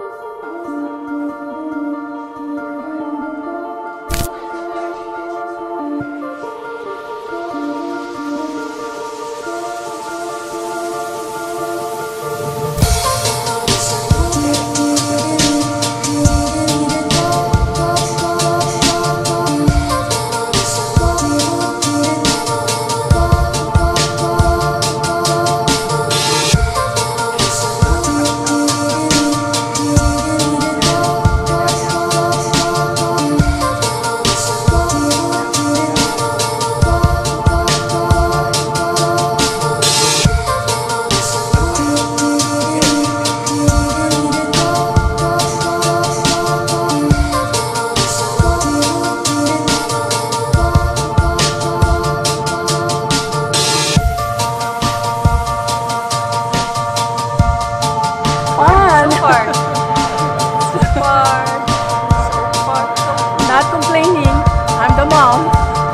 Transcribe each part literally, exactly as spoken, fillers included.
Not complaining. I'm the mom.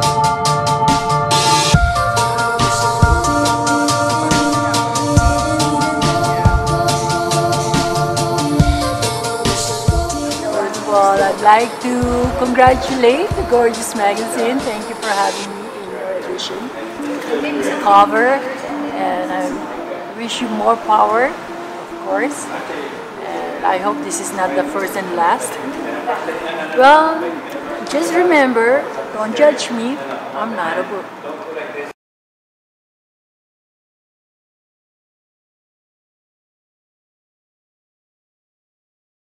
First of all, I'd like to congratulate the Gorgeous Magazine. Thank you for having me in your edition. The cover, and I wish you more power, of course. And I hope this is not the first and last. Well, just remember, don't judge me. I'm not a book.